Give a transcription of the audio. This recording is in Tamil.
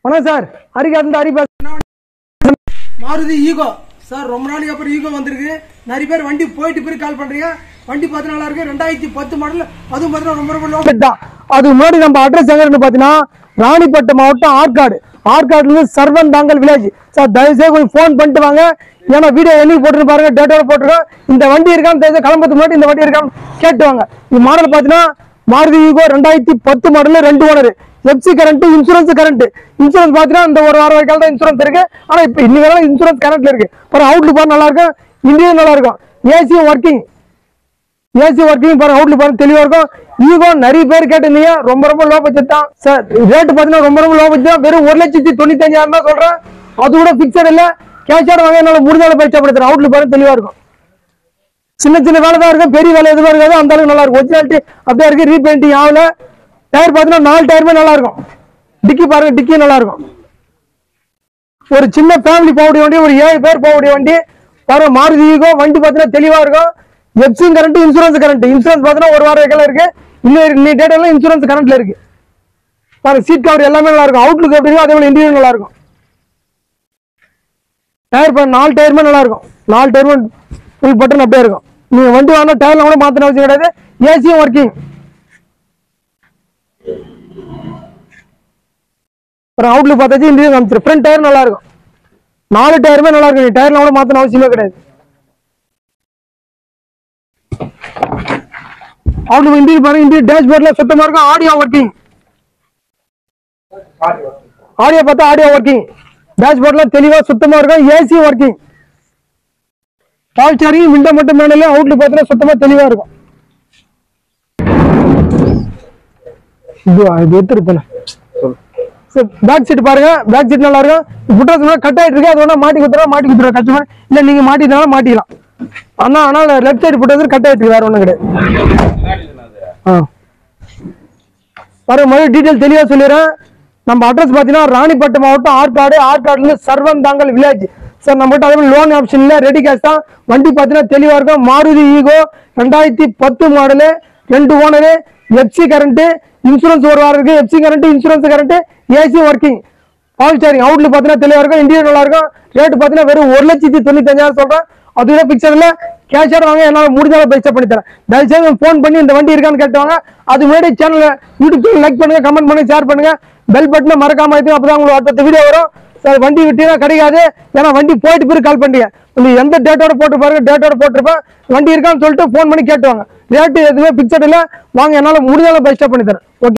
வணக்கம் sir. Hari Maruti Eeco sir. ரொம்ப நாளைக்கு அப்புறம் ஈகோ வந்திருக்கு. நிறைய பேர் வண்டி போயிட்டு போய் கால் பண்றீங்க. வண்டி பார்த்து நல்லா இருக்கு. 2010 மாடல். அதுவும் பார்த்தீங்கன்னா ரொம்ப ரொம்ப லோ தான். அது முன்னாடி நம்ம அட்ரஸ் எங்க இருந்து பாத்தீங்கன்னா ராணிப்பேட்டை மாவட்டம் ஆற்காடுல இருந்து சர்வன் தாங்கல் வில்லேஜ். சார் தயவுசெய்து கொஞ்சம் போன் பண்ணிட்டு வாங்க. ஏன்னா வீடியோ என்னைக்கு போட்டு பாருங்க, டேட்டோட போட்டுருக்கோம். இந்த வண்டி இருக்கான்னு தெரிஞ்ச கிளம்புறதுக்கு முன்னாடி இந்த வண்டி இருக்கான்னு கேட்டு வாங்க. இந்த மாடல் பாத்தீங்கன்னா Maruti Eeco 2010 model 2 owner. FC current, insurance பாத்தீங்கன்னா இந்த ஒரு வாரம் வரைக்கும் தான் இன்சூரன்ஸ் இருக்கு. ஆனா இப்ப இன்னைக்கு இன்சூரன்ஸ் கரண்ட்ல இருக்கு. அப்புறம் அவுட்லுக் பாருங்க நல்லா இருக்கும், இன்டீரியர் நல்லா இருக்கும், ஏசி ஒர்க்கிங் பாருங்க, அவுட்லுக் பாருங்க தெளிவா இருக்கும். ஈகோ நிறைய பேர் கேட்டிருந்தீங்க. ரொம்ப ரொம்ப லோ பட்ஜெட் தான் சார். ரேட் பாத்தீங்கன்னா ரொம்ப ரொம்ப லோ பட்ஜெட் தான். வெறும் 1,95,000 தான் சொல்றேன். அது கூட பிக்சட் இல்ல, கேஷ் வாங்க. என்னால முடிஞ்சாலும் பயிற்சிப்படுத்துறேன். அவுட்லுக் பாருங்க தெளிவா இருக்கும். சின்ன சின்ன வேலை தான் இருக்கும், பெரிய வேலை எதுவும் இருக்காது. அந்த அளவுக்கு நல்லா இருக்கும். ஒரிஜினாலிட்டி அப்படியே இருக்கு, ரீபெயிண்டிங் ஆகல. டயர் பாத்தீங்கன்னா 4 டயருமே நல்லா இருக்கும். டிக்கி பாருங்க, டிக்கி நல்லா இருக்கும். ஒரு சின்ன ஃபேமிலி போகக்கூடிய வண்டி, ஒரு 7 பேர் போகக்கூடிய வண்டி பாருங்க. மாருதி ஈகோ வண்டி பாத்தீங்கன்னா தெளிவா இருக்கும். எஃப்சி கரண்ட், இன்சூரன்ஸ் பாத்தீங்கன்னா ஒரு வாரம் வரைக்கும் இருக்கு. இன்னும் டேட்டா இன்சூரன்ஸ் கரண்ட்ல இருக்கு பாருங்க. சீட் கவர் எல்லாமே நல்லா இருக்கும். அவுட்லுக் எப்படி அதே போல இன்டீரியர் நல்லா இருக்கும். டயர் பாருங்க, 4 டயருமே நல்லா இருக்கும். 4 டயருமே ஃபுல் பட்டன் அப்படியே இருக்கும். நீங்க வண்டி வாங்கினா டயர்ல கூட மாத்தின அவசியம் கிடையாது. ஏசியும் ஒர்க்கிங். அவுட்லுக் பார்த்தாச்சு, இன்டீரியர் காமிச்சிரு. ஃப்ரண்ட் டயர் நல்லா இருக்கும். 4 டயருமே நல்லா இருக்கும். டயர்ல கூட மாத்தின அவசியமே கிடையாது. அவுட்லுக் இன்டீரியர் பாருங்க. இன்டீரியர் டேஷ்போர்ட்ல சுத்தமா இருக்கும். Audio working. ஆடியோ பார்த்தா ஆடியோ ஒர்க்கிங். டேஷ்போர்ட்ல தெளிவா சுத்தமா இருக்கும். AC working. பால் சாரிங், விண்டோ மட்டும் மேலே. அவுட்லுக் பார்த்தா சுத்தமா தெளிவா இருக்கும். இது எடுத்துருப்பேன். பேக் சீட் பாருங்க, பேக் சீட் நல்லா இருக்கும். புட்டோஸ் கட் ஆயிட்டு இருக்கு. அது ஒண்ணா மாட்டி குத்துறோம் கஸ்டமர். இல்ல நீங்க மாட்டினாலும் மாட்டிக்கலாம். ஆனால் லெஃப்ட் சைடு புட்டோஸ் கட் ஆயிட்டு இருக்கு, வேற ஒண்ணும் கிடையாது. பாருங்க, மறுபடியும் டீடைல் தெளிவா சொல்லிடுறேன். நம்ம அட்ரஸ் பாத்தீங்கன்னா ராணிப்பேட்டை மாவட்டம் ஆற்காடுல இருந்து சர்வன் தாங்கல் வில்லேஜ். சார் நம்மகிட்ட அதே லோன் ஆப்ஷன் இல்ல, ரெடி கேஷ் தான். வண்டி பாத்தீங்கன்னா தெளிவா இருக்கும். Maruti Eeco 2010 model, 2 owner, FC current, insurance ஒரு வாரம் இருக்கு. FC current, insurance current, AC working, power steering. Outlook பாத்தீங்கன்னா தெளிவா இருக்கும். இன்டீரியர் நல்லா இருக்கும். ரேட் பாத்தீங்கன்னா வெறும் 1,95,000 சொல்றேன். அதுவே பிக்சர் இல்ல, கேஷ் வாங்க. என்னால முடிஞ்சாலும் பைசா பண்ணி தரேன். தயவுசெய்து போன் பண்ணி இந்த வண்டி இருக்கான்னு கேட்டுவாங்க. அது முன்னாடி சேனல் யூடியூப் சேனல் லைக் பண்ணுங்க, கமெண்ட் பண்ணுங்க, ஷேர் பண்ணுங்க, பெல் பட்டனை மறக்காம அழுத்துங்க. அப்பதான் உங்களுக்கு அடுத்த வீடியோ வரும். சார் வண்டி விட்டீங்கன்னா கிடைக்காது. ஏன்னா வண்டி போயிட்டு போய் கால் பண்ணீங்க. உங்களுக்கு எந்த டேட்டோட போட்டு பாருங்க, டேட்டோட போட்டிருப்பேன். வண்டி இருக்கான்னு சொல்லிட்டு போன் பண்ணி கேட்டுவாங்க. ரேட்டு எதுவுமே பிக்சட் இல்ல, வாங்க. என்னால முடிஞ்சாலும் பைசா பண்ணி தரேன். ஓகே.